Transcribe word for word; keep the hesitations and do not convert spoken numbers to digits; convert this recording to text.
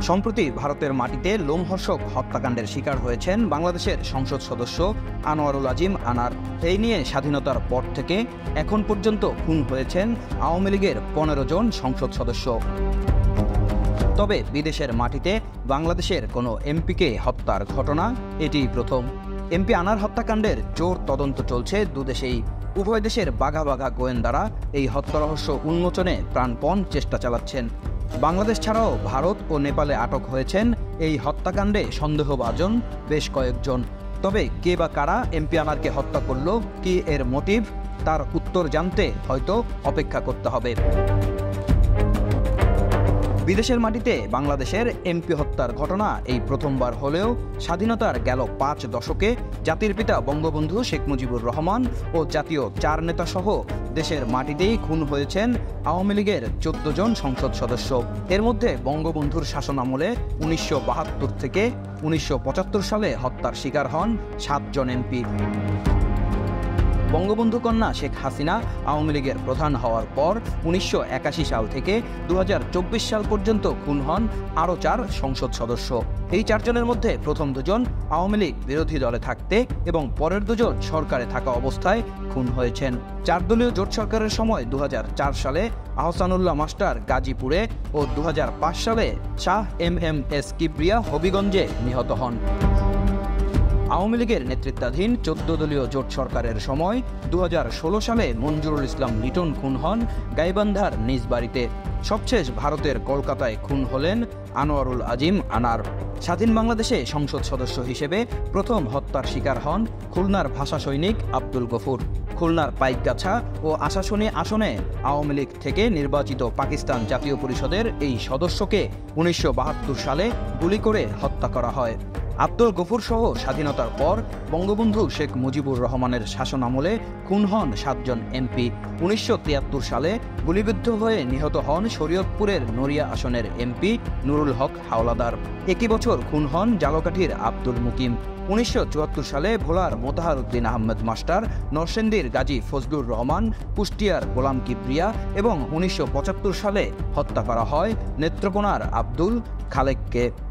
সম্প্রতি ভারতের মাটিতে লোমহর্ষক হত্যাকাণ্ডের শিকার হয়েছেন বাংলাদেশের সংসদ সদস্য আনোয়ারুল আজিম আনার। এই নিয়ে স্বাধীনতার পর থেকে এখন পর্যন্ত খুন হয়েছেন আওয়ামী লীগের পনেরো জন সংসদ সদস্য। তবে বিদেশের মাটিতে বাংলাদেশের কোনো এমপিকে হত্যার ঘটনা এটিই প্রথম। এমপি আনার হত্যাকাণ্ডের জোর তদন্ত চলছে দুদেশেই। উভয় দেশের বাঘা বাঘা গোয়েন্দারা এই হত্যা রহস্য উন্মোচনে প্রাণপণ চেষ্টা চালাচ্ছেন। বাংলাদেশ ছাড়াও ভারত ও নেপালে আটক হয়েছেন এই হত্যাকাণ্ডে সন্দেহভাজন বেশ কয়েকজন। তবে কে বা কারা এমপি আনারকে হত্যা করল, কি এর মোটিভ, তার উত্তর জানতে হয়তো অপেক্ষা করতে হবে। বিদেশের মাটিতে বাংলাদেশের এমপি হত্যার ঘটনা এই প্রথমবার হলেও স্বাধীনতার গেল পাঁচ দশকে জাতির পিতা বঙ্গবন্ধু শেখ মুজিবুর রহমান ও জাতীয় চার নেতাসহ দেশের মাটিতেই খুন হয়েছেন আওয়ামী লীগের চোদ্দ জন সংসদ সদস্য। এর মধ্যে বঙ্গবন্ধুর শাসনামলে উনিশশো বাহাত্তর থেকে উনিশশো পঁচাত্তর সালে হত্যার শিকার হন সাতজন এমপি। বঙ্গবন্ধু কন্যা শেখ হাসিনা আওয়ামী লীগের প্রধান হওয়ার পর উনিশশো একাশি সাল থেকে দু হাজার চব্বিশ সাল পর্যন্ত খুন হন আরও চার সংসদ সদস্য। এই চারজনের মধ্যে প্রথম দুজন আওয়ামী লীগ বিরোধী দলে থাকতে এবং পরের দুজন সরকারে থাকা অবস্থায় খুন হয়েছেন। চার দলীয় জোট সরকারের সময় দু হাজার চার সালে আহসানুল্লাহ মাস্টার গাজীপুরে ও দু হাজার পাঁচ সালে Shah M M S Kibria হবিগঞ্জে নিহত হন। আওয়ামী লীগের নেতৃত্বাধীন চোদ্দ দলীয় জোট সরকারের সময় দু হাজার ষোলো সালে মঞ্জুরুল ইসলাম লিটন খুন হন গাইবান্ধার নিজ বাড়িতে। সবশেষ ভারতের কলকাতায় খুন হলেন আনোয়ারুল আজিম আনার। স্বাধীন বাংলাদেশে সংসদ সদস্য হিসেবে প্রথম হত্যার শিকার হন খুলনার ভাষা সৈনিক আব্দুল গফুর। খুলনার পাইকগাছা ও আশাশুনি আসনে আওয়ামী লীগ থেকে নির্বাচিত পাকিস্তান জাতীয় পরিষদের এই সদস্যকে উনিশশো বাহাত্তর সালে গুলি করে হত্যা করা হয়। আব্দুল গফুর সহ স্বাধীনতার পর বঙ্গবন্ধু শেখ মুজিবুর রহমানের শাসনামলে খুন হন সাতজন এমপি। উনিশশো তিয়াত্তর সালে গুলিবিদ্ধ হয়ে নিহত হন শরীয়তপুরের নড়িয়া আসনের এমপি নুরুল হক হাওলাদার। একই বছর খুন হন জালকাঠির আব্দুল মুকিম। উনিশশো চুয়াত্তর সালে ভোলার মোতাহার উদ্দিন আহমেদ মাস্টার, নরসিংদীর গাজী ফজলুর রহমান, কুষ্টিয়ার গোলাম কিবরিয়া এবং উনিশশো পঁচাত্তর সালে হত্যা করা হয় নেত্রকোনার আব্দুল খালেককে।